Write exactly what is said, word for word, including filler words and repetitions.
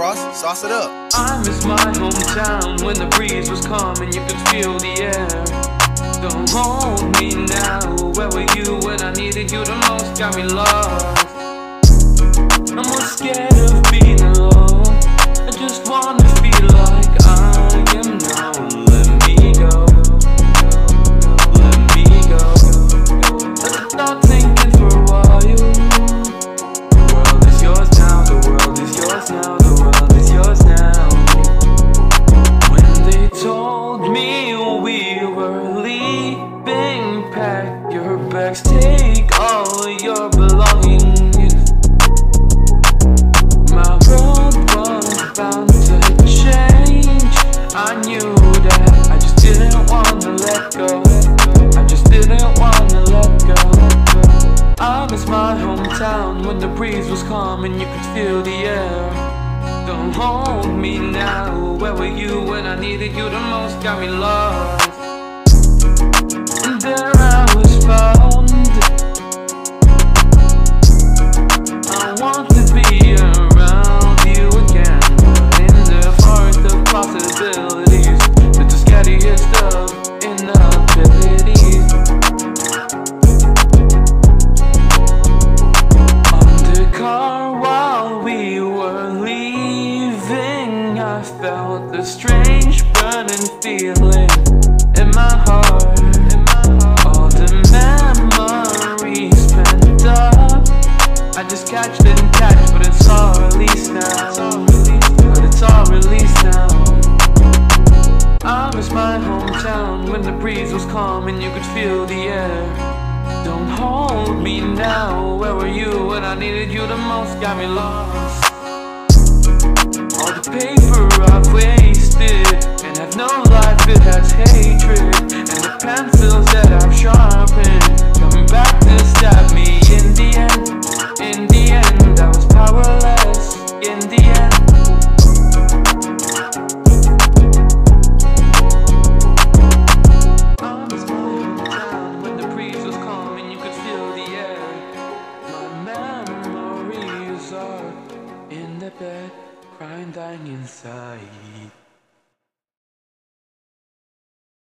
Ross, sauce it up. I miss my hometown when the breeze was calm and you could feel the air. Don't hold me now, where were you when I needed you the most? Got me lost. I'm more scared of being alone. I just wanna feel like I am now. Let me go, let me go. Let the thought sink in for a while. The world is yours now, the world is yours now, the world is yours now. When they told me we were leaving, pack your bags, take all your belongings. My world was bound to change. I knew that, I just didn't wanna let go. I just didn't wanna let go. I miss my hometown when the breeze was calm and you could feel the air. Don't hold me now, where were you when I needed you the most? Got me lost. And there I was found. I want to be around you again, but in the forest of possibilities, it's the scariest of inabilities. On the car while we were leaving, I felt a strange burning feeling in my heart. All the memories pent up, I just catch, didn't catch, but it's all released now. But it's all released now. I miss my hometown when the breeze was calm and you could feel the air. Don't hold me now, where were you when I needed you the most? Got me lost. All the paper I've wasted and have no life, it has hatred. And the pencils that I've sharpened coming back to stab me. In the end, in the end, I was powerless. In the end, I was my hometown when the breeze was calm and you could feel the air. My memories are in the bed, crying, dying inside.